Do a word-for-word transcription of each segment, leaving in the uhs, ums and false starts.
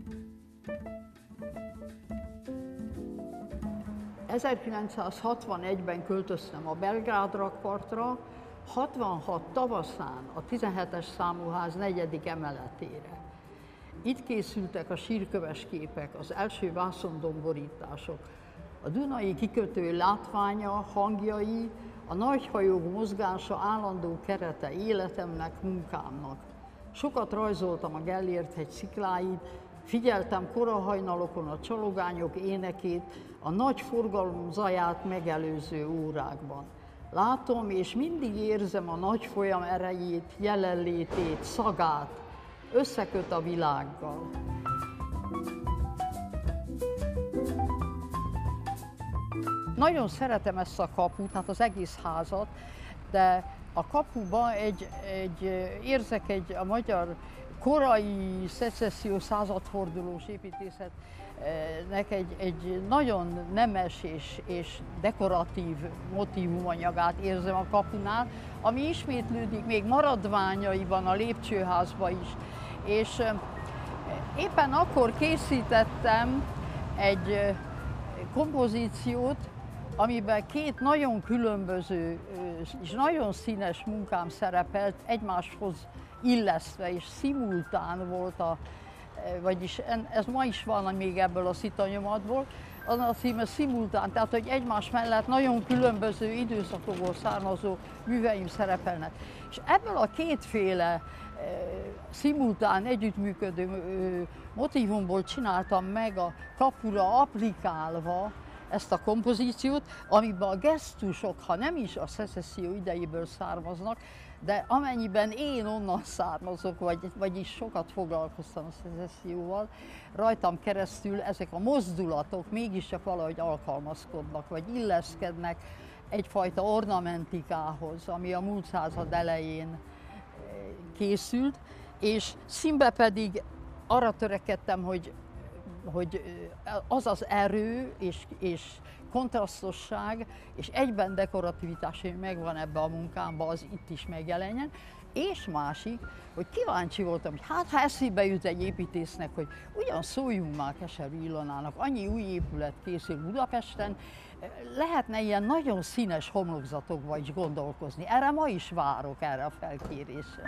ezerkilencszázhatvanegyben költöztem a Belgrád rakpartra, hatvanhat tavaszán a tizenhetes számú ház negyedik emeletére. Itt készültek a sírköves képek, az első vászondomborítások, a Dunai kikötő látványa, hangjai, a nagyhajók mozgása állandó kerete életemnek, munkámnak. Sokat rajzoltam a Gellért-hegy szikláit, figyeltem korahajnalokon a csalogányok énekét, a nagy forgalom zaját megelőző órákban. Látom és mindig érzem a nagy folyam erejét, jelenlétét, szagát, összeköt a világgal. Nagyon szeretem ezt a kaput, hát az egész házat, de a kapuban egy, egy, érzek egy a magyar korai szecessziós századfordulós építészetnek egy, egy nagyon nemes és, és dekoratív motívumanyagát érzem a kapunál, ami ismétlődik még maradványaiban a lépcsőházban is. És éppen akkor készítettem egy kompozíciót, amiben két nagyon különböző és nagyon színes munkám szerepelt, egymáshoz illesztve és szimultán volt a, vagyis ez ma is van még ebből a szitanyomatból, az a címe szimultán, tehát hogy egymás mellett nagyon különböző időszakokból származó műveim szerepelnek. És ebből a kétféle e, szimultán együttműködő e, motívumból csináltam meg a kapura applikálva ezt a kompozíciót, amiben a gesztusok, ha nem is a szecesszió idejéből származnak, de amennyiben én onnan származok, vagy, vagyis sokat foglalkoztam a szecesszióval, rajtam keresztül ezek a mozdulatok mégiscsak valahogy alkalmazkodnak, vagy illeszkednek egyfajta ornamentikához, ami a múlt század elején készült, és színbe pedig arra törekedtem, hogy hogy az az erő és, és kontrasztosság és egyben dekorativitás, hogy megvan ebbe a munkámba, az itt is megjelenjen. És másik, hogy kíváncsi voltam, hogy hát ha eszébe jut egy építésznek, hogy ugyan szóljunk már Keserű Ilonának, annyi új épület készül Budapesten, lehetne ilyen nagyon színes homlokzatokba is gondolkozni. Erre ma is várok, erre a felkérésre.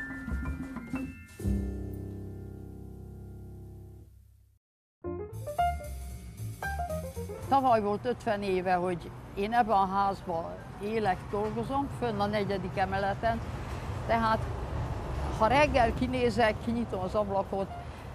Tavaly volt ötven éve, hogy én ebben a házban élek, dolgozom, fönn a negyedik emeleten, tehát ha reggel kinézek, kinyitom az ablakot,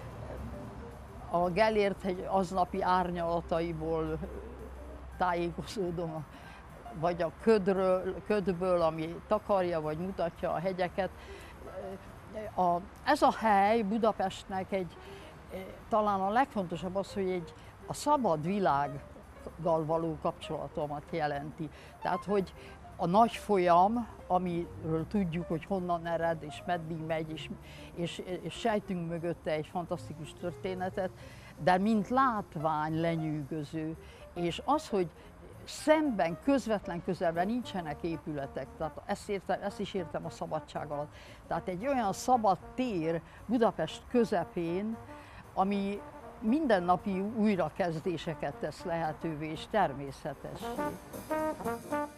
a Gellért-hegy aznapi árnyalataiból tájékozódom, vagy a ködről, ködből, ami takarja vagy mutatja a hegyeket. A, ez a hely Budapestnek egy, talán a legfontosabb az, hogy egy, a szabad világgal való kapcsolatomat jelenti. Tehát, hogy a nagy folyam, amiről tudjuk, hogy honnan ered és meddig megy, és, és, és sejtünk mögötte egy fantasztikus történetet, de mint látvány lenyűgöző. És az, hogy szemben, közvetlen közelben nincsenek épületek, tehát ezt, értem, ezt is értem a szabadság alatt. Tehát egy olyan szabad tér Budapest közepén, ami mindennapi újrakezdéseket tesz lehetővé és természetessé.